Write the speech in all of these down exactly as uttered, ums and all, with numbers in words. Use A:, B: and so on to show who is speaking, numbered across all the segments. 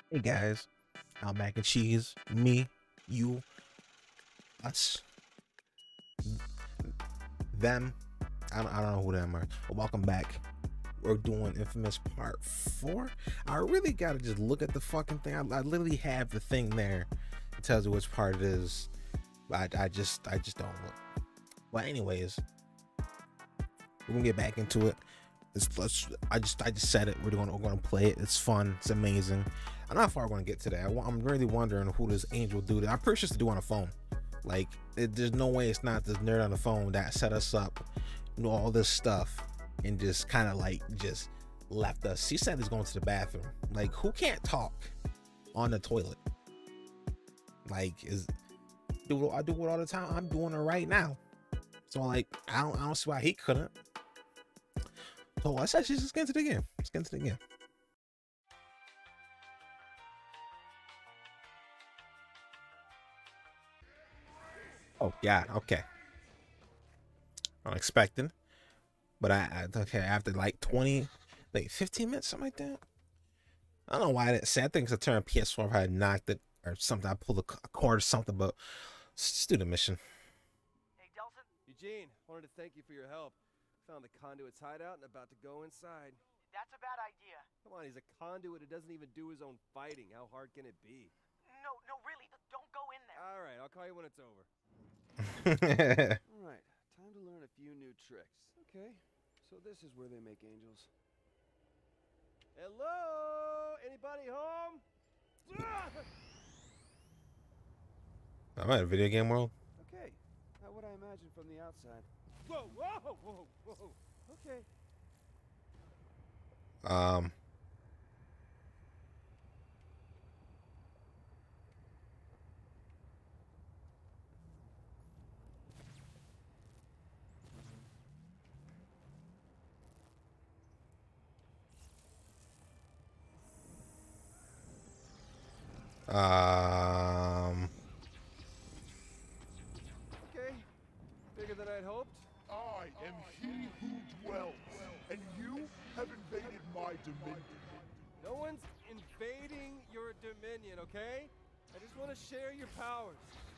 A: Hey guys, I'm mac and cheese. Me, you, us, them. I don't, I don't know who them are. But welcome back. We're doing Infamous Part four. I really gotta just look at the fucking thing. I, I literally have the thing there. It tells you which part it is. But I, I just I just don't look. But anyways, we're gonna get back into it. It's, let's, I just I just said it. We're gonna we're gonna play it. It's fun. It's amazing. I don't know how far we're gonna get today. I, I'm really wondering who this angel dude. I'm pretty sure it's to do on a phone. Like, it, there's no way it's not this nerd on the phone that set us up, you know, all this stuff, and just kind of like just left us. He said he's going to the bathroom. Like, who can't talk on the toilet? Like, is do I do it all the time? I'm doing it right now. So like, I don't I don't see why he couldn't. So I said, she's just getting to the game. Let's get into the game. Oh yeah, okay. I'm expecting, but I, I okay after like twenty, like fifteen minutes, something like that. I don't know why I didn't say. I think it's a turn P S four if I had knocked it or something. I pulled a cord or something, but let's do the mission.
B: Hey, Delson?
C: Eugene, wanted to thank you for your help. Found the conduit's hideout and about to go inside.
B: That's a bad idea.
C: Come on, he's a conduit who doesn't even do his own fighting. How hard can it be?
B: No, no, really, don't go in there.
C: All right, I'll call you when it's over. All right, time to learn a few new tricks. Okay, so this is where they make angels. Hello? Anybody home?
A: I'm at a video game world.
C: Okay, not what I imagined from the outside. Whoa, whoa, whoa, whoa. Okay.
A: Um. Um.
C: Okay, bigger than I'd hoped.
D: I am he who dwells, and you have invaded my dominion.
C: No one's invading your dominion, okay? I just want to share your powers.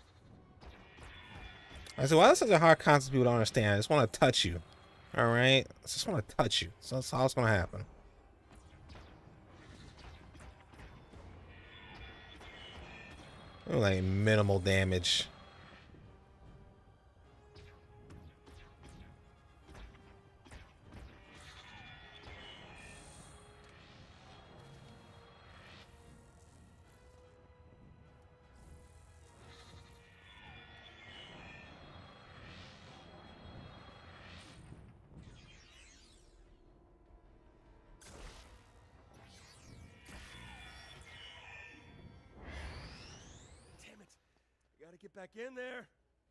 A: I said, well, that's such a hard concept people don't understand. I just want to touch you. All right? I just want to touch you. So that's how it's going to happen. Like minimal damage.
C: Gotta get back in there.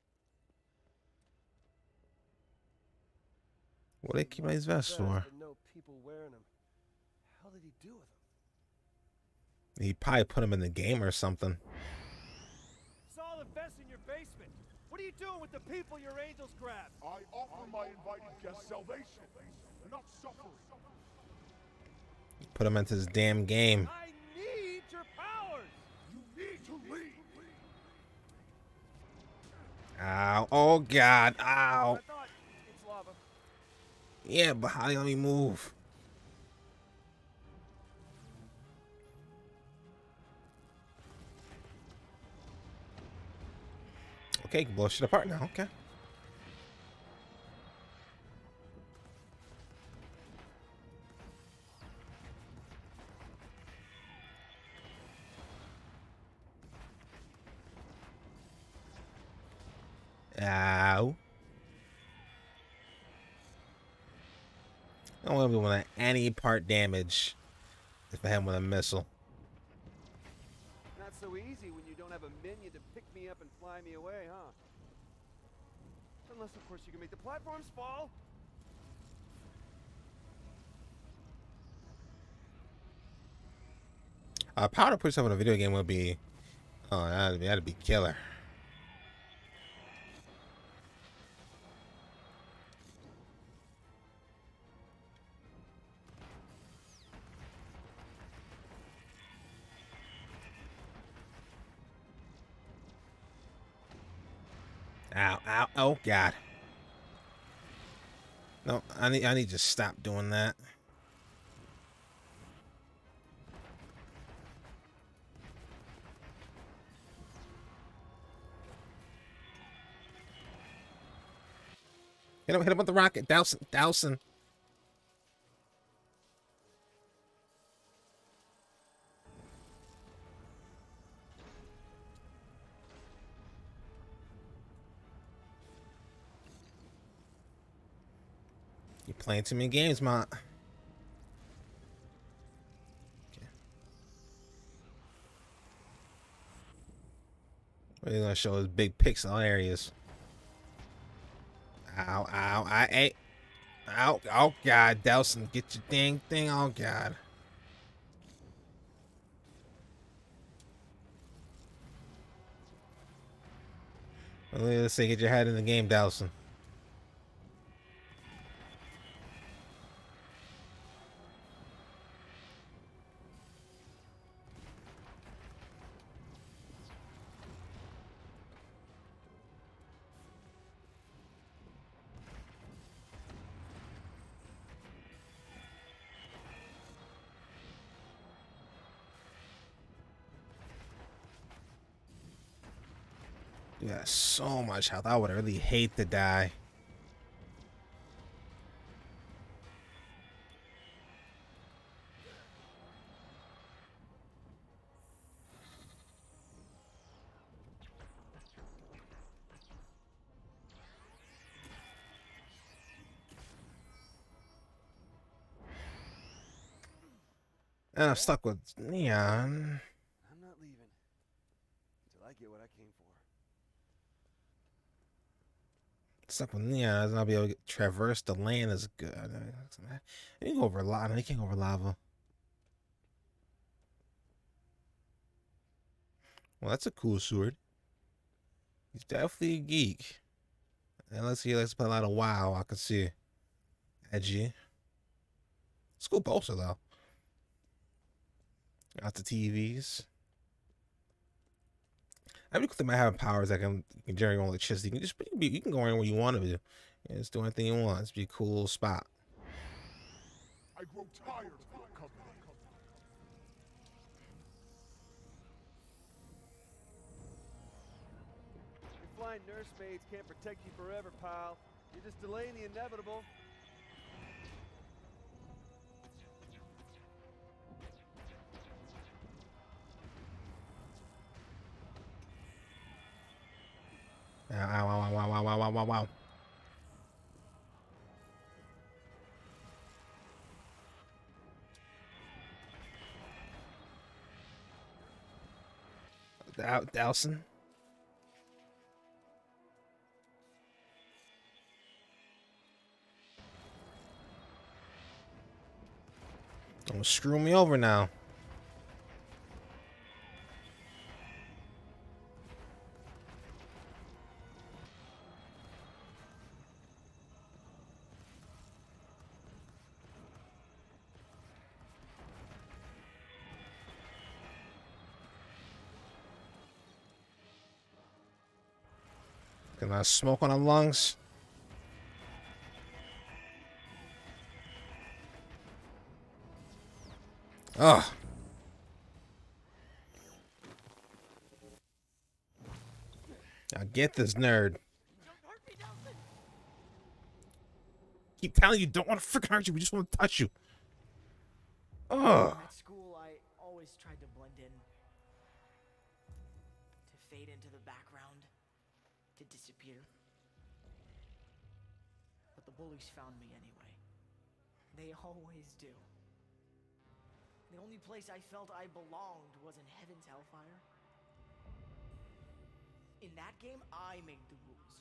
A: What did he keep his vest for?
C: No people wearing them. How did he do with them?
A: He probably put him in the game or something.
C: Saw the vest in your basement. What are you doing with the people your angels grabbed?
D: I offer my invited guests salvation, not suffering.
A: Put him into this damn game.
C: I need your powers.
D: You need to leave.
A: Ow. Oh, God. Ow.
C: I thought it's lava.
A: Yeah, but how do you let me move? Okay, you can blow shit apart now. Okay. Ow. I don't want to be with any part damage if I hit him with a missile.
C: Not so easy when you don't have a minion to pick me up and fly me away, huh? Unless, of course, you can make the platforms fall.
A: Uh, power to put yourself in a video game would be, oh, that'd be, that'd be killer. Ow, ow, oh God. No, I need I need to stop doing that. Hit him, hit him with the rocket. Dowson, Dowson. You're playing too many games, man. Okay. We're gonna show us big pixel areas. Ow, ow, I ate. Ow, oh God, Dowson, get your dang thing. Oh God. Well, let's say get your head in the game, Dowson. Yeah, so much health. I would really hate to die. And I'm stuck with Neon.
C: I'm not leaving until I get what I came for.
A: Stuck with Neon. I'll be able to get, traverse the land as good. You can go over lava. You can't go over lava. Well, that's a cool sword. He's definitely a geek. And let's see, he likes to play a lot of WoW. I can see. Edgy. It's a cool poster, though. Got the T Vs. I mean, they might have powers that can, can generate your own electricity. You can just be, you can go anywhere you want to do. Yeah, just do anything you want. It's be a cool spot.
D: I grow tired of your company.
C: Your flying nursemaids can't protect you forever, pal. You're just delaying the inevitable.
A: Ow, ow, ow, ow, ow, ow, ow, ow, ow. Dow Dowson. Don't screw me over now. Can I smoke on the lungs? Ugh. Now get this nerd. Keep telling you don't want to freaking hurt you. We just want to touch you. Ugh.
B: At school, I always tried to blend in, to fade into the background, to disappear. But the bullies found me anyway. They always do. The only place I felt I belonged was in Heaven's Hellfire. In that game, I made the rules.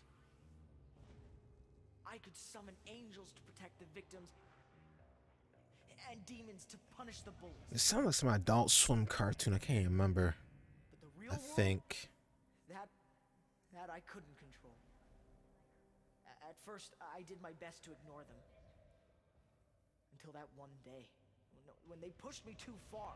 B: I could summon angels to protect the victims, and demons to punish the bullies.
A: It sounds like some Adult Swim cartoon. I can't remember.
B: But the real
A: I
B: world,
A: think.
B: that that I couldn't control. A- At first, I did my best to ignore them. Until that one day, when, when they pushed me too far.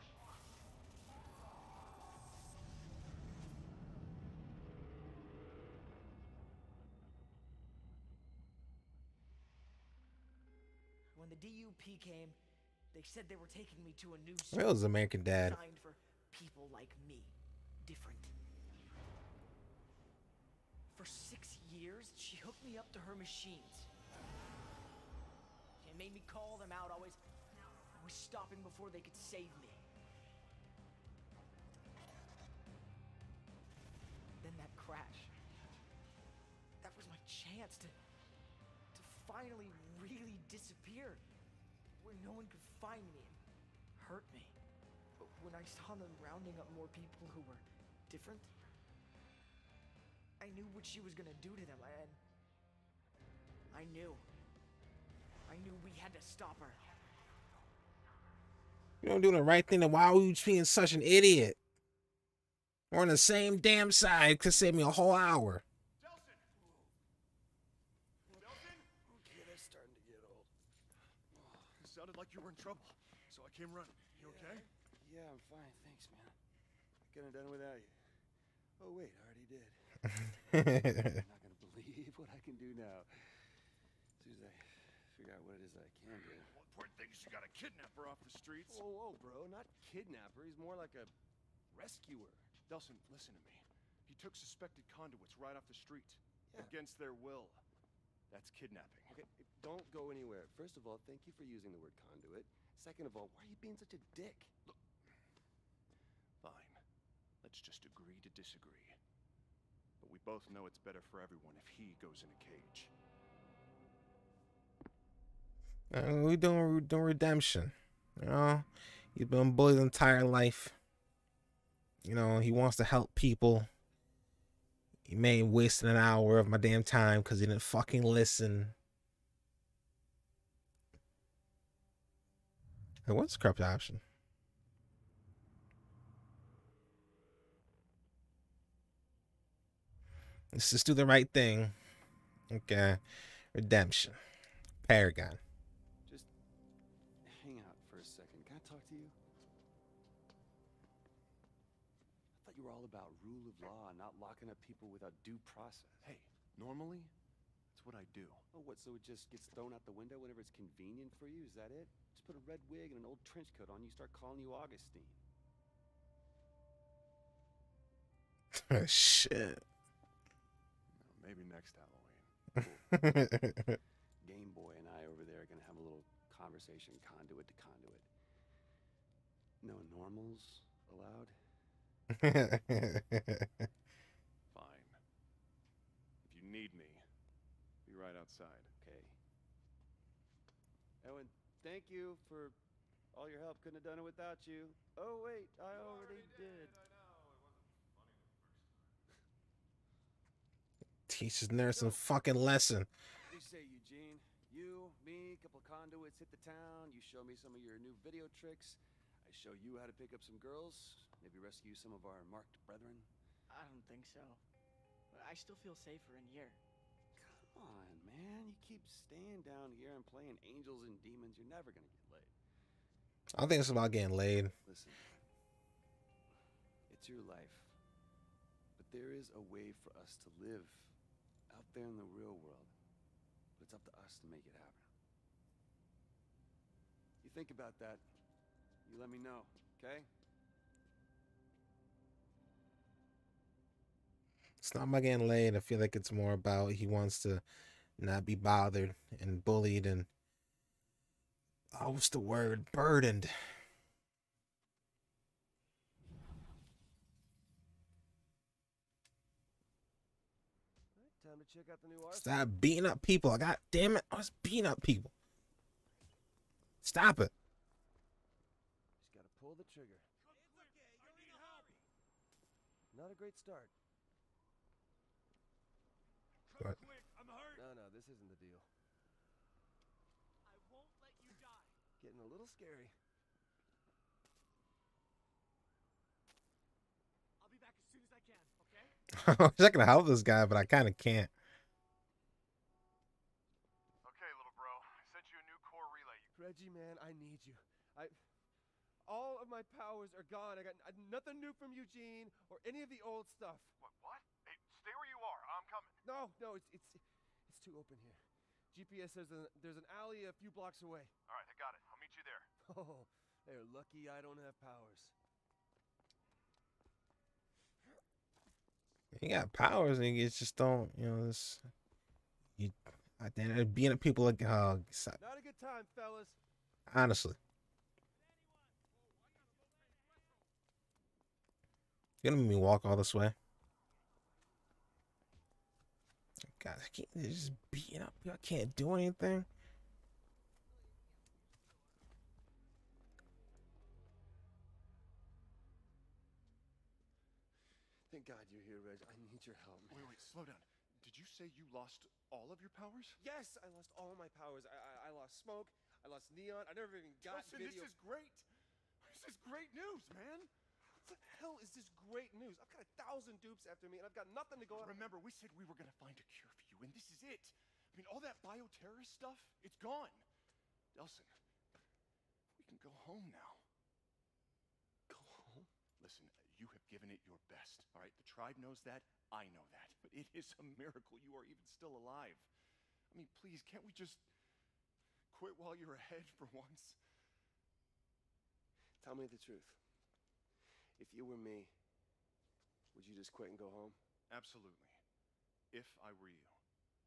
B: When the D U P came, they said they were taking me to a new
A: It was American Dad.
B: designed for people like me. Different. For six years, she hooked me up to her machines. It made me call them out, always, always stopping before they could save me. Then that crash. That was my chance to, to finally really disappear, where no one could find me and hurt me. But when I saw them rounding up more people who were different, I knew what she was gonna do to them, and I knew. I knew we had to stop her.
A: You don't do the right thing, then why are you being such an idiot? We're on the same damn side. Could save me a whole hour.
C: Delson! Delson? Okay, that's starting to get old.
D: You sounded like you were in trouble, so I came running. You okay?
C: Yeah, I'm fine, thanks, man. Couldn't have done it without you. Oh, wait, I already did. You're not gonna believe what I can do now. As soon as I figure out what it is I can do.
D: One important thing is you got a kidnapper off the streets.
C: Whoa, whoa, bro, not kidnapper. He's more like a rescuer.
D: Delson, listen to me. He took suspected conduits right off the street.
C: Yeah.
D: Against their will. That's kidnapping.
C: Okay, don't go anywhere. First of all, thank you for using the word conduit. Second of all, why are you being such a dick?
D: Look. Fine. Let's just agree to disagree. But we both know it's better for everyone if he goes in a cage.
A: Uh, we doing we doing redemption. You know, he's been bullied his entire life. You know, he wants to help people. He may have wasted an hour of my damn time because he didn't fucking listen. Hey, what's the correct option? Let's just do the right thing. Okay. Redemption. Paragon.
C: Just hang out for a second. Can I talk to you? I thought you were all about rule of law, not locking up people without due process.
D: Hey, normally, that's what I do.
C: Oh, what, so it just gets thrown out the window whenever it's convenient for you? Is that it? Just put a red wig and an old trench coat on, you start calling you Augustine.
A: Shit.
D: Maybe next Halloween.
C: Cool. Game Boy and I over there are gonna have a little conversation, conduit to conduit. No normals allowed?
D: Fine. If you need me, be right outside.
C: Okay. Owen, thank you for all your help. Couldn't have done it without you. Oh, wait, I already, already did. did.
A: Teach his nurse some fucking lesson.
C: What do you say, Eugene? You, me, a couple of conduits hit the town. You show me some of your new video tricks. I show you how to pick up some girls. Maybe rescue some of our marked brethren.
B: I don't think so. I still feel safer in here.
C: Come on, man. You keep staying down here and playing angels and demons. You're never gonna get laid.
A: I don't think it's about getting laid.
C: Listen. It's your life. But there is a way for us to live out there in the real world. But it's up to us to make it happen. You think about that. You let me know, okay?
A: It's not about getting laid. I feel like it's more about he wants to not be bothered and bullied and, oh, what's the word? Burdened.
C: Time to check out the new arsenal.
A: Stop beating up people. God damn it. I was beating up people. Stop it.
C: Just gotta pull the trigger. Not a great start.
A: What?
C: I'm hurt. No, no, this isn't the deal.
B: I won't let you die.
C: Getting a little scary.
B: I'll be back as soon as I can, okay?
A: I wish I could help this guy, but I kind of can't.
D: Okay, little bro. I sent you a new core relay.
C: Reggie, man, I need you. I... All of my powers are gone. I got n nothing new from Eugene or any of the old stuff.
D: What? What? Hey, stay where you are. I'm coming.
C: No, no, it's it's it's too open here. G P S says there's, there's an alley a few blocks away.
D: All right, I got it. I'll meet you there.
C: Oh, they're lucky I don't have powers.
A: You got powers, and you just don't, you know, this. You, I think being at people like, uh,
C: Not a good time, fellas.
A: honestly. You're gonna make me walk all this way. God, I can't, they're just beating up. I can't do anything.
C: Thank God you're here, Reg. I need your help, man.
D: Wait, wait, slow down. Did you say you lost all of your powers?
C: Yes, I lost all my powers. I, I, I lost smoke. I lost neon. I never even got
D: Listen,
C: video.
D: this is great. This is great news, man.
C: What the hell is this great news? I've got a thousand dupes after me, and I've got nothing to go out.
D: Remember, we said we were going to find a cure for you, and this is it. I mean, all that bioterrorist stuff, it's gone. Delsin, we can go home now.
C: Go home?
D: Listen, you have given it your best, all right? The tribe knows that. I know that. But it is a miracle you are even still alive. I mean, please, can't we just quit while you're ahead for once?
C: Tell me the truth. If you were me, would you just quit and go home?
D: Absolutely. If I were you.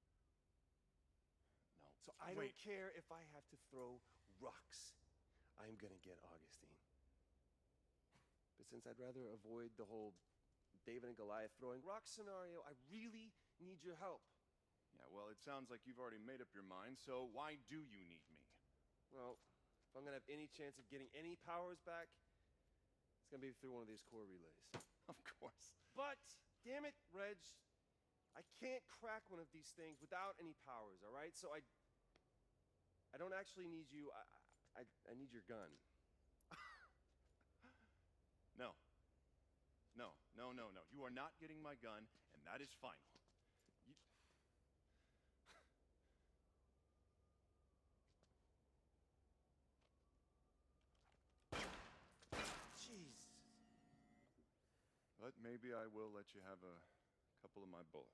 D: No.
C: So I
D: Wait.
C: don't care if I have to throw rocks. I'm gonna get Augustine. But since I'd rather avoid the whole David and Goliath throwing rocks scenario, I really need your help.
D: Yeah, well, it sounds like you've already made up your mind, so why do you need me?
C: Well, if I'm gonna have any chance of getting any powers back, it's gonna be through one of these core relays.
D: Of course.
C: But, damn it, Reg, I can't crack one of these things without any powers, all right? So I, I don't actually need you. I, I, I need your gun.
D: No. No, no, no, no. You are not getting my gun, and that is final. You...
C: Jeez.
D: But maybe I will let you have a couple of my bullets.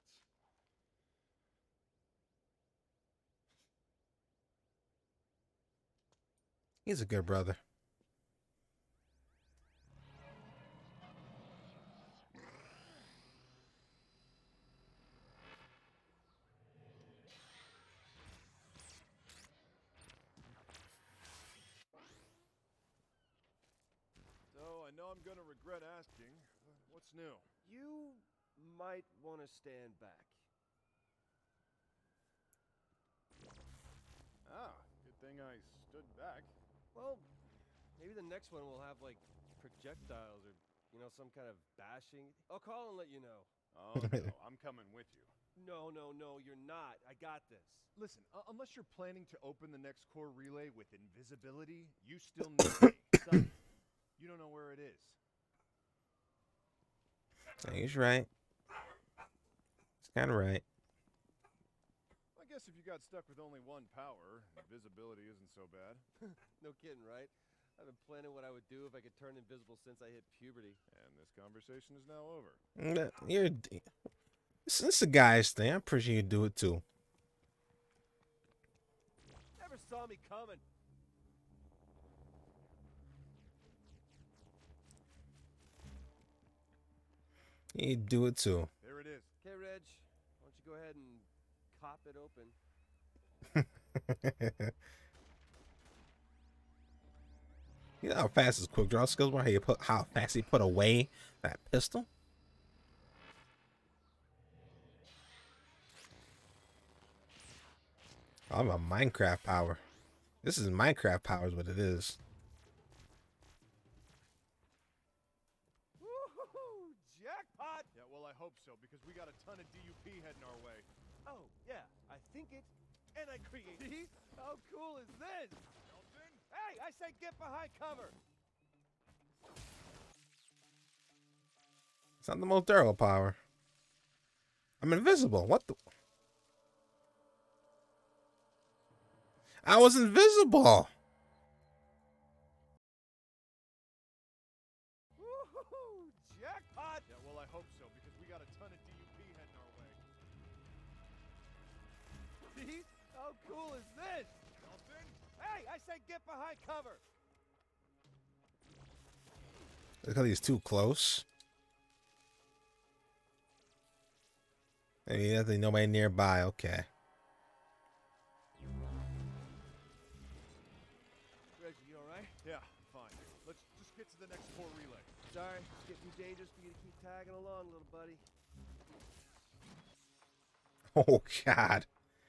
A: He's a good brother.
D: So, I know I'm gonna regret asking, but what's new?
C: You might want to stand back.
D: Ah, good thing I stood back.
C: Well, maybe the next one will have, like, projectiles or, you know, some kind of bashing. I'll call and let you know.
D: Oh, no, I'm coming with you.
C: No, no, no, you're not. I got this.
D: Listen, uh, unless you're planning to open the next core relay with invisibility, you still need me. Son, you don't know where it is.
A: He's right. He's kind of right.
D: I guess if you got stuck with only one power, invisibility isn't so bad.
C: No kidding, right? I've been planning what I would do if I could turn invisible since I hit puberty.
D: And this conversation is now over.
A: You're, this, this is a guy's thing. I'm pretty sure you do it too.
C: Never saw me coming.
A: You do it too.
D: There it is.
C: Okay, Reg, why don't you go ahead and cop it open?
A: You know how fast his quick draw skills were? How you put how fast he put away that pistol? I'm a Minecraft power. This is Minecraft power is what it is.
C: Woohoo! Jackpot!
D: Yeah, well, I hope so, because we got a ton of D U P heading our way.
C: Oh, yeah, I think it, and I create it. How cool is this?
D: Nelson?
C: Hey, I said get behind cover.
A: It's not the most durable power. I'm invisible. What the? I was invisible.
C: Woohoo! Jackpot!
D: Yeah, well, I hope so, because we got a ton of D U P heading our way.
C: See? How cool is this? Dolphin? Hey, I said get behind cover.
A: Look how he's too close. Maybe nothing, nobody nearby. Okay.
C: Reggie, you all right?
D: Yeah, fine. Let's just get to the next core relay.
C: Sorry, it's getting too dangerous for you to keep tagging along, little buddy.
A: Oh God.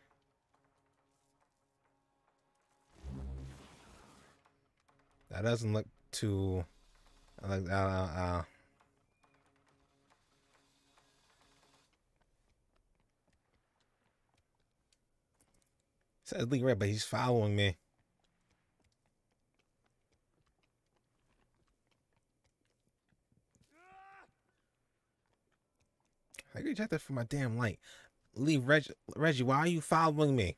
A: That doesn't look too. I like that. Uh, uh, says Lee Red, but he's following me. I can check that for my damn light. Lee Reg Reggie, why are you following me?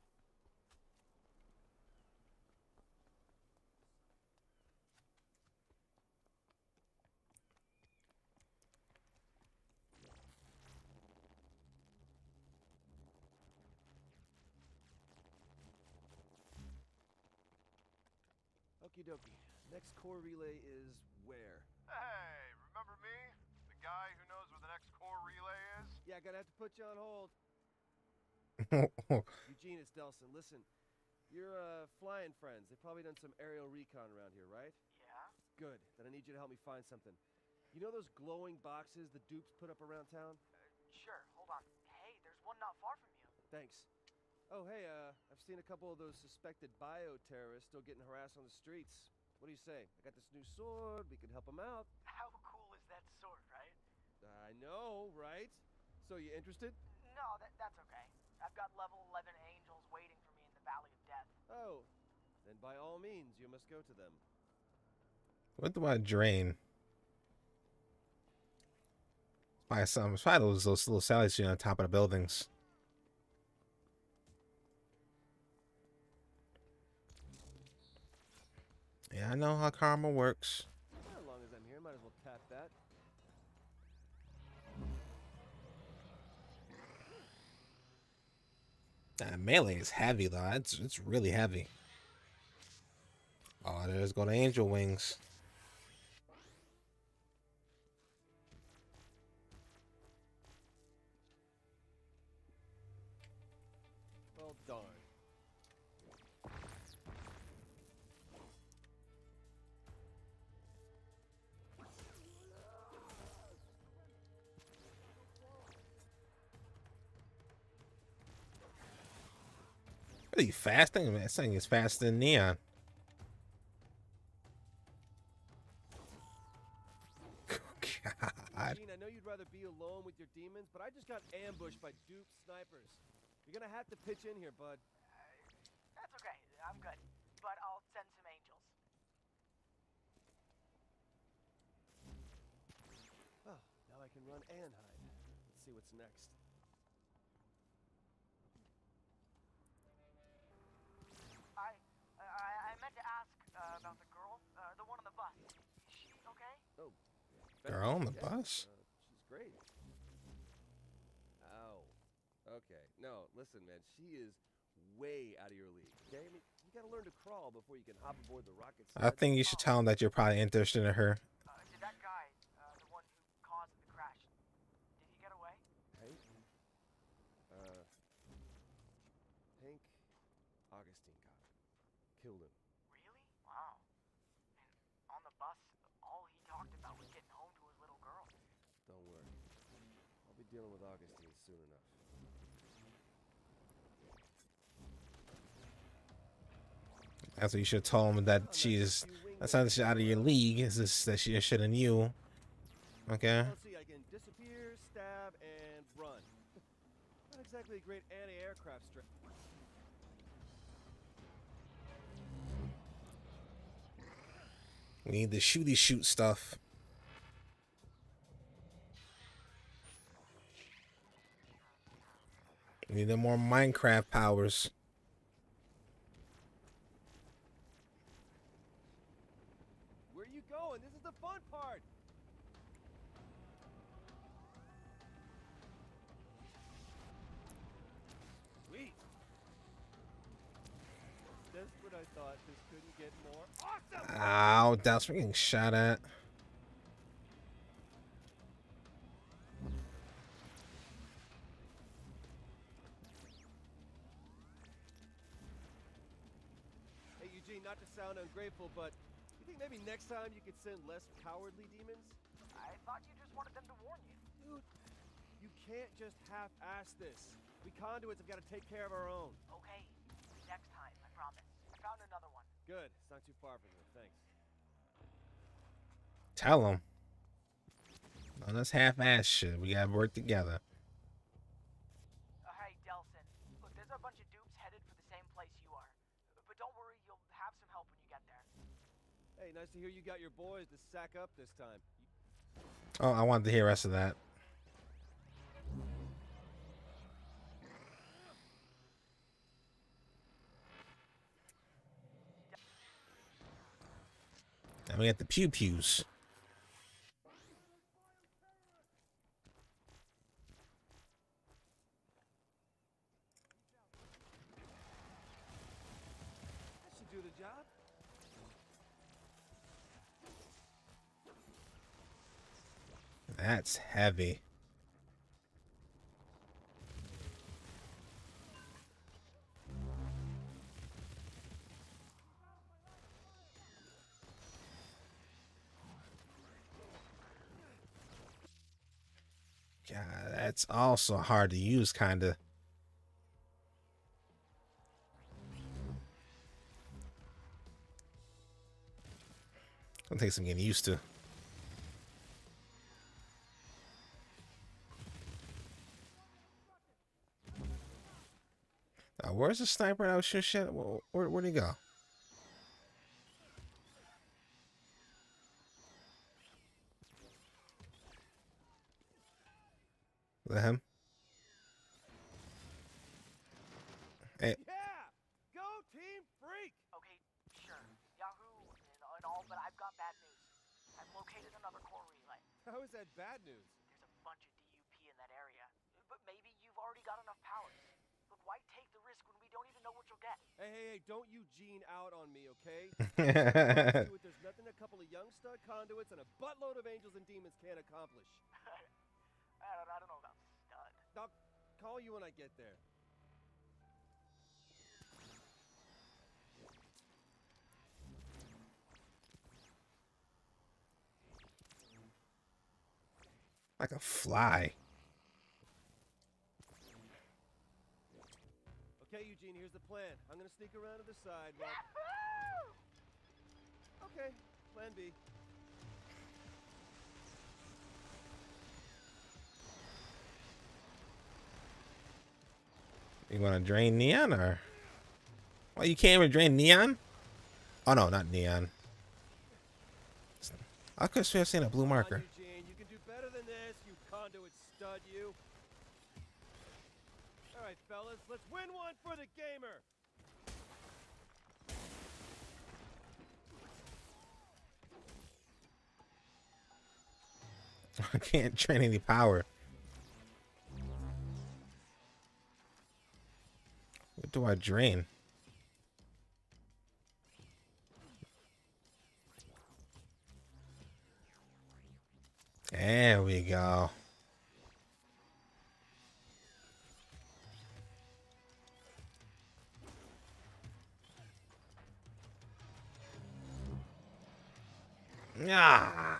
C: Okie dokie. Next core relay is where?
D: Hey, remember me? The guy who knows where the next core relay is?
C: Yeah, gonna have to put you on hold. Eugene, it's Delson. Listen, you're uh, flying friends. They've probably done some aerial recon around here, right?
B: Yeah?
C: Good. Then I need you to help me find something. You know those glowing boxes the dupes put up around town?
B: Uh, sure, hold on. Hey, there's one not far from you.
C: Thanks. Oh, hey, uh, I've seen a couple of those suspected bio-terrorists still getting harassed on the streets. What do you say? I got this new sword. We can help them out.
B: How cool is that sword, right?
C: I know, right? So you interested?
B: No, that, that's okay. I've got level eleven angels waiting for me in the Valley of Death.
C: Oh, then by all means, you must go to them.
A: What do I drain? By some, it's probably those, those little Sally's on top of the buildings. Yeah, I know how karma works.
C: Well, as long as I'm here, might as well tap that.
A: That melee is heavy though. It's it's really heavy. Oh, there's go to angel wings.
C: Well, darn.
A: Really fast thing, man. This thing is faster than Neon. God.
C: Gene, I know you'd rather be alone with your demons, but I just got ambushed by dupe snipers. You're gonna have to pitch in here, bud.
B: That's okay, I'm good. But I'll send some angels.
C: Oh, now I can run and hide. Let's see what's next.
B: I, I, I meant to ask uh, about the girl, uh, the one on the bus. Is she okay?
C: Oh,
A: Girl on the
C: yeah,
A: bus?
C: Uh, she's great. Ow. Okay. No, listen, man. She is way out of your league. Okay. I mean, you gotta learn to crawl before you can hop aboard the rocket.
A: I think you should tell him that you're probably interested in her.
B: Uh, did that guy, uh, the one who caused the crash, did he get away?
C: Hank. Uh. Hank. Augustine got him. Killed him.
B: Really? Wow. And on the bus, all he talked about was getting home to his little girl.
C: Don't worry. I'll be dealing with Augustine soon enough.
A: That's what you should tell him, that she's that's not that she's out of your league. It's just that she should have knew. Okay.
C: Let's see. I can disappear, stab, and run. Not exactly a great anti-aircraft strip.
A: We need the shooty shoot stuff. We need the more Minecraft powers.
C: Where are you going? This is the fun part. Sweet. Just when I thought this couldn't get more awesome.
A: Ow, that's we're getting shot at.
C: Hey, Eugene, not to sound ungrateful, but you think maybe next time you could send less cowardly demons?
B: I thought you just wanted them to warn you.
C: Dude, you can't just half-ass this. We conduits have got to take care of our own.
B: Okay, next time, I promise. I found another one.
C: Good. It's not too far from here. Thanks.
A: Tell him. On this half-ass shit, we gotta work together.
B: Uh, hey, Delson. Look, there's a bunch of dupes headed for the same place you are. But don't worry, you'll have some help when you get there.
C: Hey, nice to hear you got your boys to sack up this time.
A: Oh, I wanted to hear the rest of that. Now we got the pew pews.
C: That should do the job.
A: That's heavy. God, that's also hard to use, kinda. It'll take some getting used to. Uh, where's the sniper that was shit shit? Where, where, where'd he go? Is that him? Hey.
C: Yeah! Go Team Freak!
B: Okay, sure. Yahoo and, and all, but I've got bad news. I've located another core relay.
C: How is that bad news?
B: There's a bunch of D U P in that area. But maybe you've already got enough powers. Look, why take the risk when we don't even know what you'll get?
C: Hey, hey, hey, don't Eugene out on me, okay? There's nothing a couple of young stud conduits and a buttload of angels and demons can't accomplish.
B: I don't, I don't know about stud.
C: I'll call you when I get there.
A: Like a fly.
C: Okay, Eugene, here's the plan. I'm gonna sneak around to the side while... Okay, plan B.
A: You want to drain neon or? Well, you can't even drain neon. Oh no, not neon. I could have seen a blue marker.
C: Come on, Eugene, you can do better than this, you conduit stud, you. All right, fellas, let's win one for the gamer.
A: I can't drain any power. What do I drain? There we go. Ah.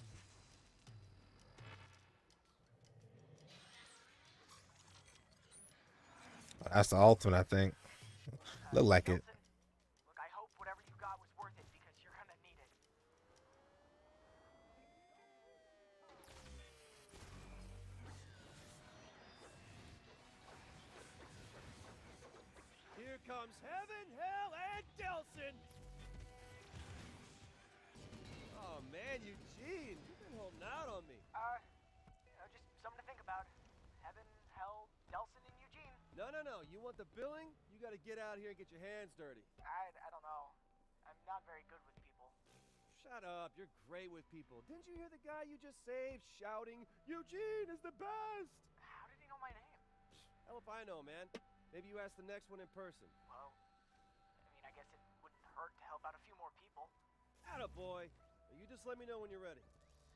A: That's the ultimate, I think. Look like it.
B: Look, I hope whatever you got was worth it because you're gonna need it.
C: Here comes heaven, hell, and Delson. Oh man, Eugene, you've been holding out on me.
B: Uh, you know, just something to think about. Heaven, hell, Delson, and Eugene.
C: No, no, no. You want the billing? You got to get out here and get your hands dirty.
B: I, I don't know. I'm not very good with people.
C: Shut up. You're great with people. Didn't you hear the guy you just saved shouting, Eugene is the best?
B: How did he know my name?
C: Hell if I know, man. Maybe you ask the next one in person.
B: Well, I mean, I guess it hurt to help out a few more people.
C: Attaboy. You just let me know when you're ready.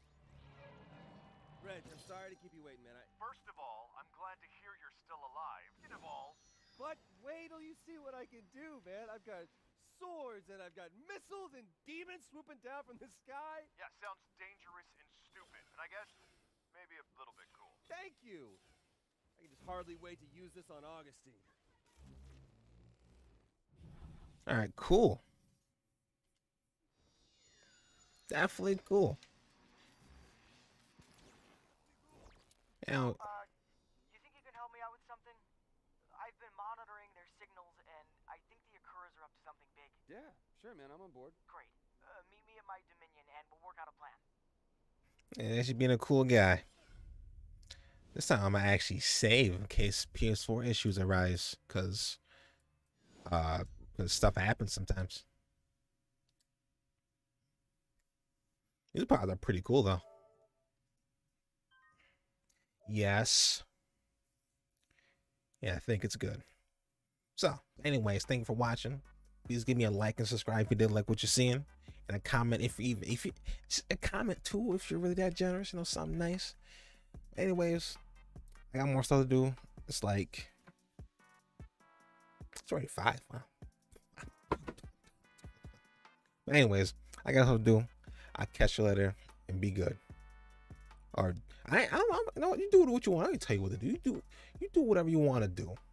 C: Reg, I'm sorry to keep you waiting, man. I...
D: First of all, I'm glad to hear you're still alive. You know, all.
C: But wait till you see what I can do, man. I've got swords and I've got missiles and demons swooping down from the sky.
D: Yeah, sounds dangerous and stupid, and I guess maybe a little bit cool.
C: Thank you. I can just hardly wait to use this on Augustine.
A: All right, cool. Definitely cool. Now,
B: Uh, you think you can help me out with something? I've been monitoring their signals, and I think the Akuras are up to something big.
C: Yeah, sure, man. I'm on board.
B: Great. Uh, meet me at my Dominion, and we'll work out a plan.
A: yeah, she's being a cool guy. This time I'm gonna actually save in case P S four issues arise, cause uh, cause stuff happens sometimes. These pods are pretty cool though. Yes. Yeah, I think it's good. So, anyways, thank you for watching. Please give me a like and subscribe if you did like what you're seeing, and a comment if you even if you a comment too if you're really that generous. You know, something nice. Anyways, I got more stuff to do. It's like it's already five. Wow. But anyways, I got stuff to do. I'll catch you later and be good. Or I, I don't know. You know what? You do what you want. I don't tell you what to do. You do, you do whatever you want to do.